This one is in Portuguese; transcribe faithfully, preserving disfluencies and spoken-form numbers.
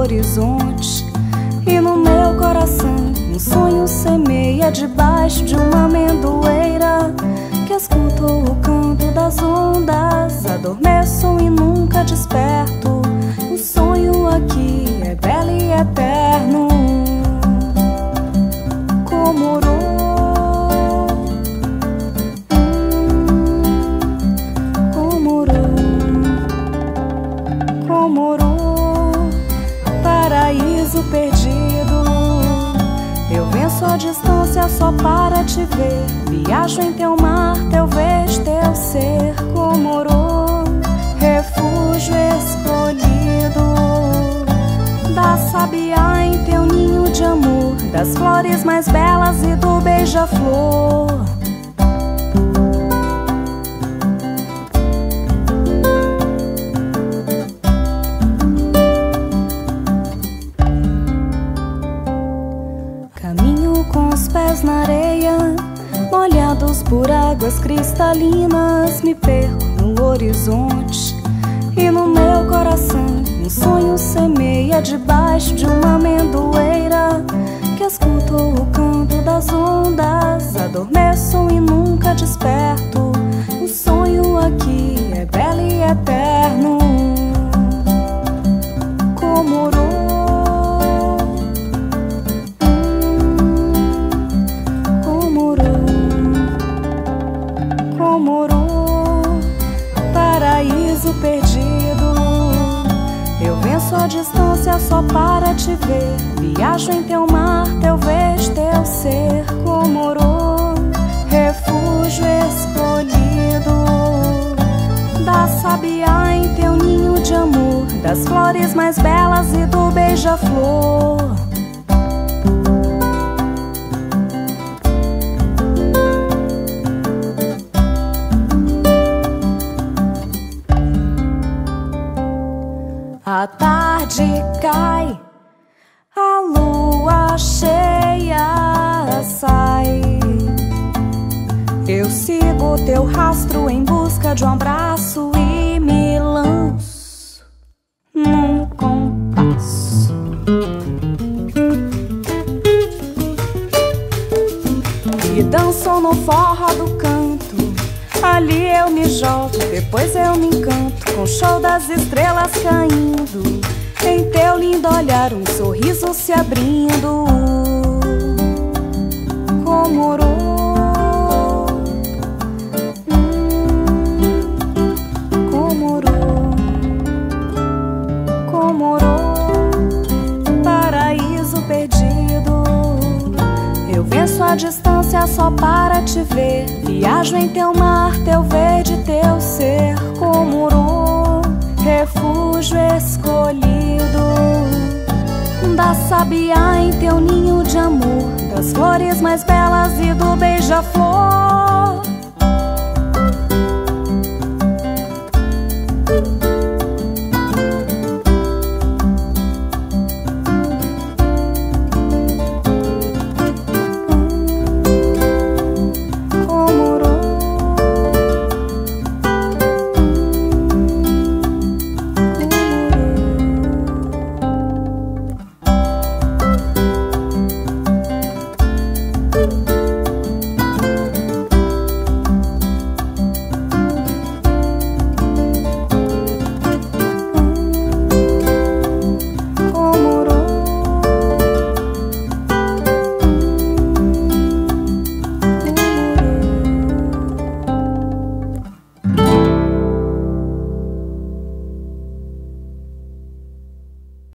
horizonte. E no meu coração um sonho semeia debaixo de uma amendoeira, que escuto o canto das ondas, adormeço e nunca desperto. O sonho aqui é belo e eterno. Comorô, Comorô, Comorô, paraíso perdido. Eu venço a distância só para te ver, viajo em teu mar, teu vez, teu ser. Comorô, refúgio escolhido da sabiá em teu ninho de amor, das flores mais belas e do beija-flor. Caminho com os pés na areia, molhados por águas cristalinas. Me perco no horizonte e no meu coração um sonho semeia debaixo de uma amendoeira, que escuto o canto das ondas, adormeço e nunca desperto. O sonho aqui é belo e eterno. Comorô, Comorô, paraíso perdido. Eu venço a distância só para te ver, viajo em teu mar, teu vez, teu ser. Comorô, refúgio escolhido da sabiá em teu ninho de amor, das flores mais belas e do beija-flor. A tarde cai, a lua cheia sai. Eu sigo teu rastro em busca de um abraço e me lanço num compasso. E danço no forró do canto, ali eu me jogo, depois eu me encanto com o show das estrelas caindo, em teu lindo olhar um sorriso se abrindo. Comorô, hum, Comorô, Comorô, paraíso perdido. Eu venço a distância só para te ver, viajo em teu mar, teu verde, teu ser. Comorô, refúgio escolhido da sabiá em teu ninho de amor, das flores mais belas e do beija-flor.